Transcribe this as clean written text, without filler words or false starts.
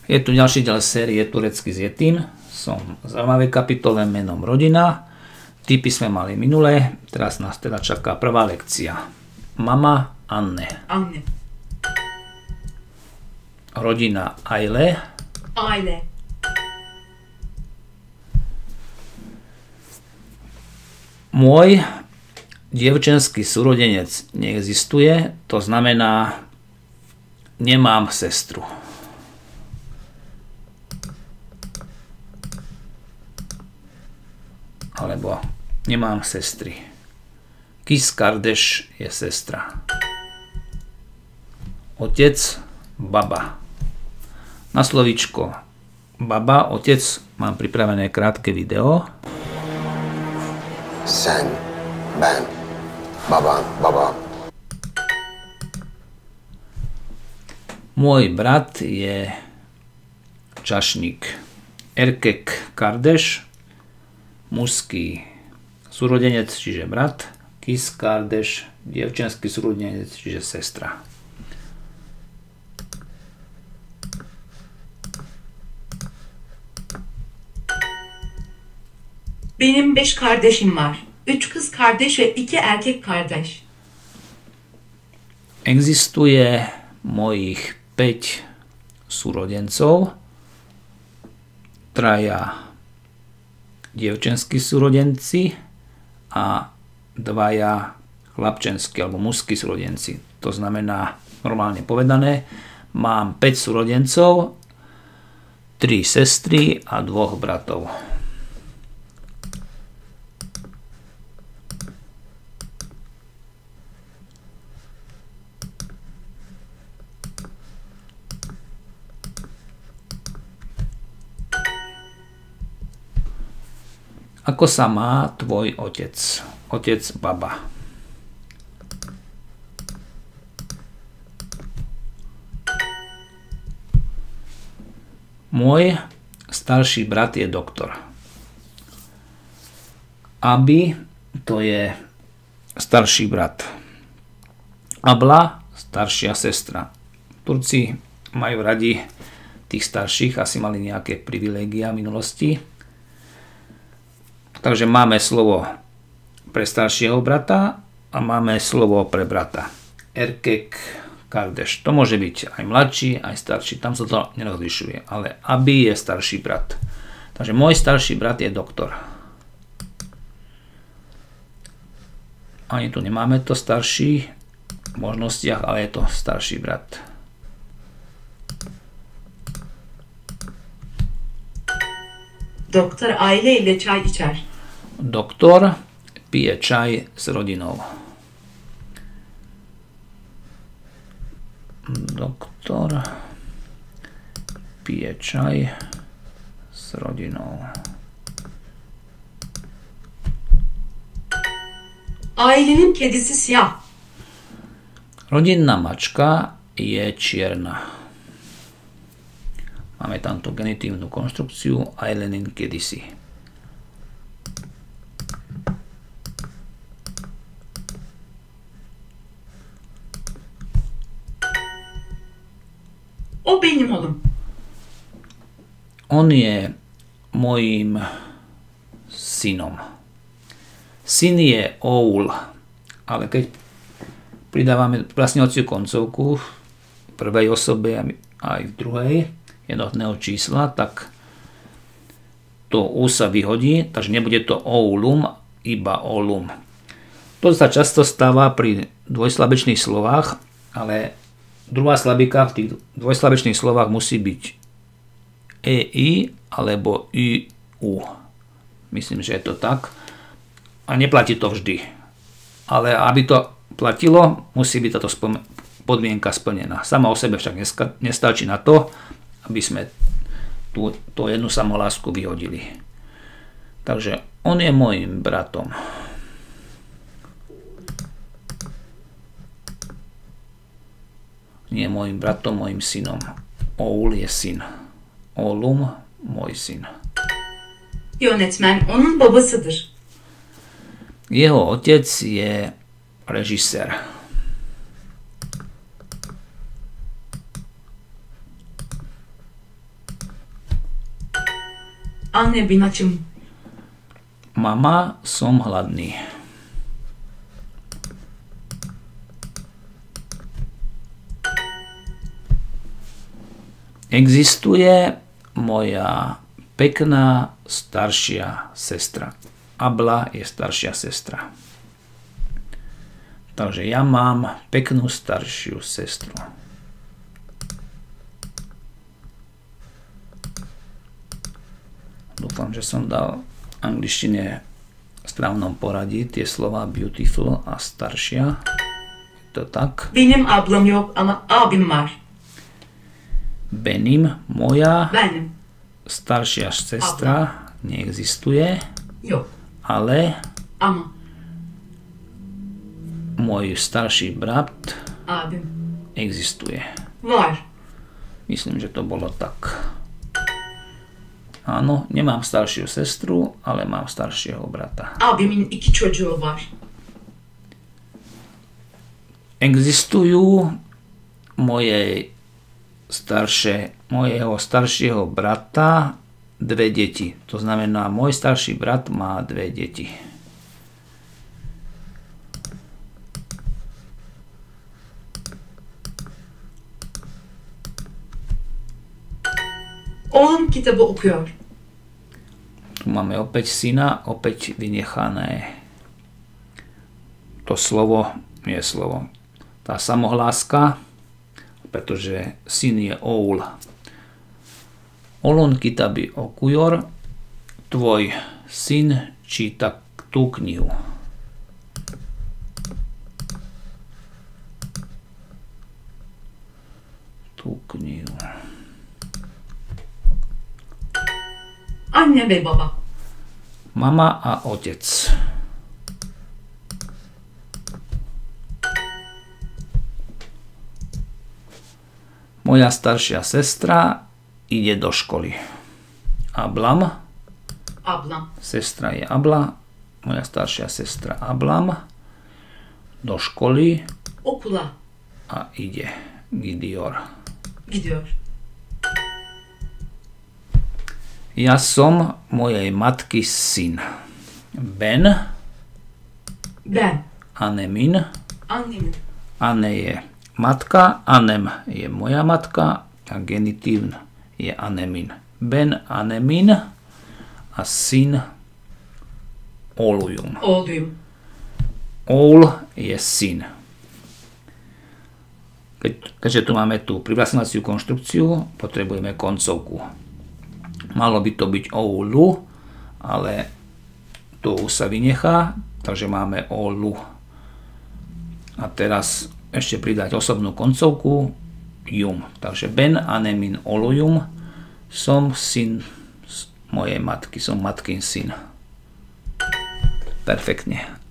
Je tu ďalší diel série Turecký s Yetim. Som v zaujímavej kapitole menom Rodina. Tipy sme mali minulé, teraz nás teda čaká prvá lekcia. Mama Anne. Anne. Rodina Aile. Aile. Môj dievčenský súrodenec neexistuje, to znamená, nemám sestru. Alebo nemám sestry. Kis Kardeš je sestra. Otec, baba. Na slovíčko baba, otec mám pripravené krátke video. Sen, ben, baban, baba. Môj brat je čašník. Erkek Kardeš, mužský súrodenec, čiže brat. Kis Kardeš, dievčenský súrodenec, čiže sestra. Benim 5 kardeşim var. 3 kız kardeş ve 2 erkek kardeş. Existuje mojich 5 súrodencov, traja dievčenskí súrodenci a 2 chlapčenskí alebo mužskí súrodenci. To znamená, normálne povedané, mám 5 súrodencov, 3 sestry a 2 bratov. Ako sa má tvoj otec? Otec, baba. Môj starší brat je doktor. Abi, to je starší brat. Abla, staršia sestra. Turci majú radi tých starších, asi mali nejaké privilégia v minulosti. Takže máme slovo pre staršieho brata a máme slovo pre brata. Erkek Kardeš. To môže byť aj mladší, aj starší. Tam sa to nerozlišuje. Ale Abi je starší brat. Takže môj starší brat je doktor. Ani tu nemáme to starší v možnostiach, ale je to starší brat. Doktor aile ile çay içer. Doktor pije čaj s rodinou. Doktor pije čaj s rodinou. Ailenin kedisi siyah. Rodinná mačka je čierna. Máme tamto genitívnu konštrukciu Ailenin kedysi. O benim oğlum. On je mojím synom. Syn je oul, ale keď pridávame vlastňovaciu koncovku v prvej osobe aj v druhej jednotného čísla, tak to u sa vyhodí, takže nebude to oulum, iba olum. To sa často stáva pri dvojslabečných slovách, ale druhá slabika v tých dvojslabečných slovách musí byť EI alebo IU. Myslím, že je to tak. A neplatí to vždy. Ale aby to platilo, musí byť táto podmienka splnená. Sama o sebe však nestačí na to, aby sme tú jednu samolásku vyhodili. Takže on je môjim bratom. Nie môjim bratom, môjim synom. Oğul je syn. Oğlum, môj syn. Yönetmen onun babasıdır. Jeho otec je režisér. Anne bin açım. Mama, som hladný. Existuje moja pekná staršia sestra. Abla je staršia sestra. Takže ja mám peknú staršiu sestru. Dúfam, že som dal v angličtine v správnom poradí tie slova beautiful a staršia. Je to tak? Benim ablam yok ama abim var. Benim, moja Benim. staršia sestra neexistuje, Yok. ale Ama môj starší brat abim existuje. var. Myslím, že to bolo tak. Áno, nemám staršiu sestru, ale mám staršieho brata. Abimin 2 çocuğu var. Existujú mojeho staršieho brata 2 deti. To znamená, môj starší brat má 2 deti. Oğlum kitabı okuyor. Tu máme opäť syna, opäť vynechané. To slovo je slovo. Tá samohláska, pretože syn je oul. Olon kitabi okuyor, tvoj syn číta tú knihu. Tú knihu. Anne ve baba. Mama a otec. Moja staršia sestra ide do školy. Ablam. Ablam. Sestra je Abla. Moja staršia sestra Ablam. Do školy Okula a ide. Gidior. gidiyor. Ja som mojej matky syn. Ben. Ben. Anemin. Annemin. Ane je matka, Anem je moja matka a genitív je Anemin. Ben Anemin a syn Olujum. Oğluyum. Oul je syn. Keďže tu máme tú privlastňovaciu konštrukciu, potrebujeme koncovku. Malo by to byť oulu, ale tu sa vynechá, takže máme olu. A teraz ešte pridať osobnú koncovku jum. Takže ben anemin olujum, som syn mojej matky, som matkin syn. Perfektne.